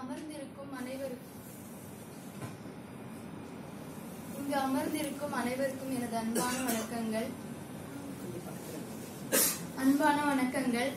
அமர்ந்திருக்கும் அனைவருக்கும் எனது அன்பான வணக்கங்கள்.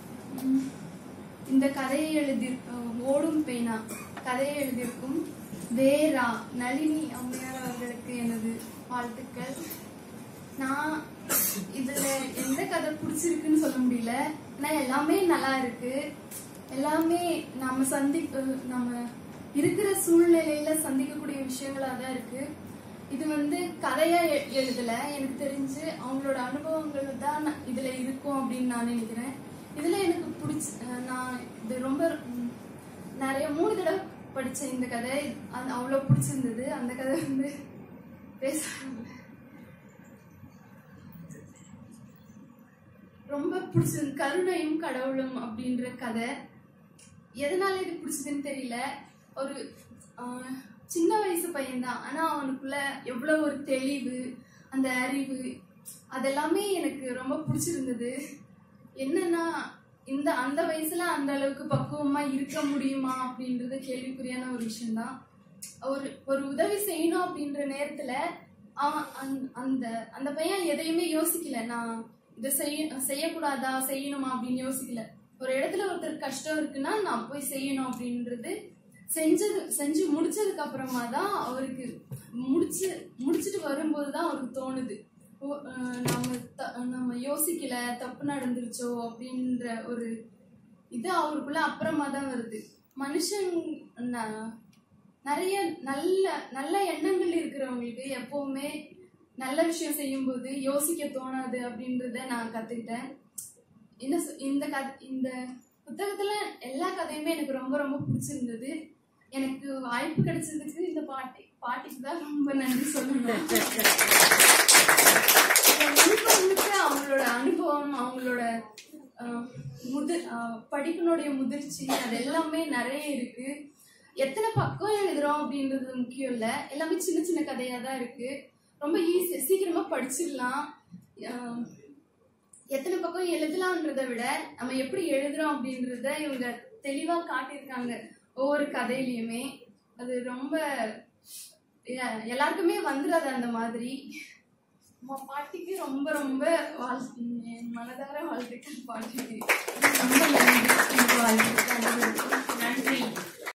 இந்த கதையை ஓடும் பேனா கதையை எழுதியிருக்கும் வேரா நளினி அம்மையார் அவர்களுக்கு எனது வாழ்த்துக்கள். நான் இதுல எந்த கதை பிடிச்சிருக்குன்னு சொல்ல முடியல. ஆனா எல்லாமே நல்லா இருக்கு. எல்லாமே நம்ம இருக்கிற சூழ்நிலையில சந்திக்கக்கூடிய விஷயங்களா தான் இருக்கு. இது கதையா எழுதல, எனக்கு தெரிஞ்சு அவங்களோட அனுபவங்கள் தான் இதுல இருக்கும் அப்படின்னு நான் நினைக்கிறேன். இதுல எனக்கு நான் இது ரொம்ப நிறைய 3 தடவை படிச்சேன். இந்த கதை அவ்வளவு பிடிச்சிருந்தது. அந்த கதை பேச ரொம்ப பிடிச்சது. கருணையும் கடவுளும் அப்படின்ற கதை. எதனால இது பிடிச்சதுன்னு தெரியல. ஒரு சின்ன வயசு பையன்தான், ஆனா அவனுக்குள்ள எவ்வளவு ஒரு தெளிவு, அந்த அறிவு, அதெல்லாமே எனக்கு ரொம்ப பிடிச்சிருந்தது. என்னன்னா அந்த வயசுல அந்த அளவுக்கு பக்குவமா இருக்க முடியுமா அப்படின்றது கேள்விக்குறியான ஒரு விஷயம்தான். ஒரு உதவி செய்யணும் அப்படின்ற நேரத்துல அந்த பையன் எதையுமே யோசிக்கல. நான் இதை செய்யக்கூடாதா செய்யணுமா அப்படின்னு யோசிக்கல. ஒரு இடத்துல ஒருத்தர் கஷ்டம் இருக்குன்னா நான் போய் செய்யணும் அப்படின்றது செஞ்சு முடிச்சதுக்கு அப்புறமா தான் அவருக்கு முடிச்சுட்டு வரும்போதுதான் அவருக்கு தோணுது, நம்ம யோசிக்கல, தப்பு நடந்துருச்சோ அப்படின்ற ஒரு இது அவருக்குள்ள அப்புறமா தான் வருது. மனுஷன் நிறைய நல்ல எண்ணங்கள் இருக்கிறவங்களுக்கு எப்பவுமே நல்ல விஷயம் செய்யும் போது யோசிக்க தோணாது அப்படின்றத நான் கத்துக்கிட்டேன். இந்த புத்தகத்துல எல்லா கதையுமே எனக்கு ரொம்ப ரொம்ப பிடிச்சிருந்தது. எனக்கு வாய்ப்பு கிடைச்சதுக்கு இந்த பாட்டிக்கு தான் ரொம்ப நன்றி சொல்லணும். அவங்களோட அனுபவம், அவங்களோட படிப்பினுடைய முதிர்ச்சி, அது எல்லாமே நிறைய இருக்கு. எத்தனை பக்கம் எழுதுறோம் அப்படின்றது முக்கியம் இல்ல, எல்லாமே சின்ன சின்ன கதையா தான் இருக்கு. ரொம்ப ஈஸியா சீக்கிரமா படிச்சிடலாம். எத்தனை பக்கம் எழுதலாம்ன்றத விட நம்ம எப்படி எழுதுறோம் அப்படின்றத இவங்க தெளிவா காட்டியிருக்காங்க ஒவ்வொரு கதையிலயுமே. அது ரொம்ப எல்லாருக்குமே வந்துடாது அந்த மாதிரி. பாட்டிக்கு ரொம்ப ரொம்ப மனதார வாழ்த்துக்கள். பாட்டிக்கு ரொம்ப நன்றி. வாழ்த்துக்கள். நன்றி.